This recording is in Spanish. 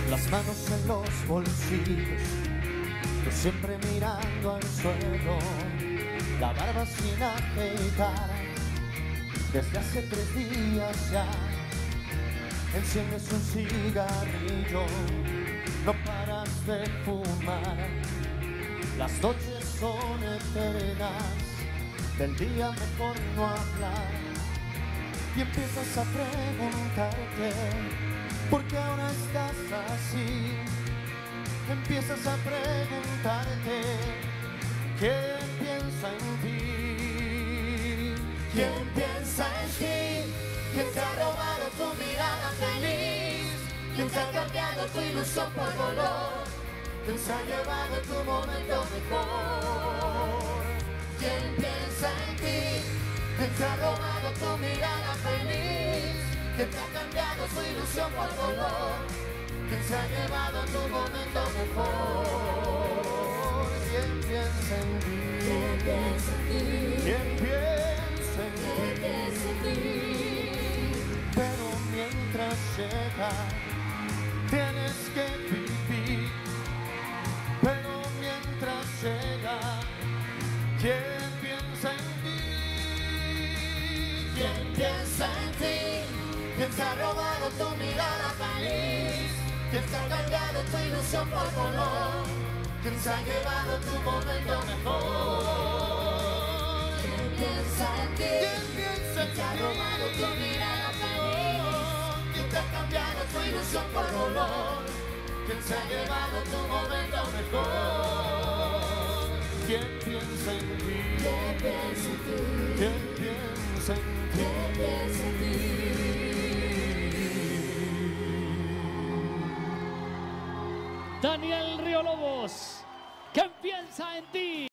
las manos en los bolsillos, yo siempre mirando al suelo, la barba sin afeitar, desde hace 3 días ya. Enciendes un cigarrillo, no paras de fumar, las noches son eternas, del día mejor no hablar, y empiezas a preguntarte ¿por qué ahora estás así? Empiezas a preguntarte ¿quién piensa en ti? ¿Quién piensa en ti? ¿Quién te ha robado tu mirada feliz? ¿Quién te ha cambiado tu ilusión por dolor? ¿Quién se ha llevado tu momento mejor? ¿Quién piensa en ti? ¿Quién te ha robado tu mirada feliz? ¿Quién te ha cambiado tu ilusión por dolor? ¿Quién se ha llevado tu momento mejor? ¿Quién piensa en ti? ¿Quién piensa en ti? ¿Quién piensa en ti? ¿Quién piensa en ti? Pero mientras llega, tienes que vivir. Pero mientras llega, ¿quién piensa en ti? ¿Quién piensa en ti? ¿Quién te ha robado tu mirada feliz? ¿Quién te ha cambiado tu ilusión por dolor? ¿Quién se ha llevado tu momento mejor? ¿Quién piensa en ti? ¿Quién piensa en ti? ¿Quién te ha robado tu mirada feliz? ¿Quién te ha cambiado tu ilusión por dolor? ¿Quién se ha llevado tu momento mejor? ¿Quién piensa en ti? ¿Quién piensa en ti? ¿Quién piensa en ti? ¿Quién piensa en ti? Daniel Río Lobos, ¿quién piensa en ti?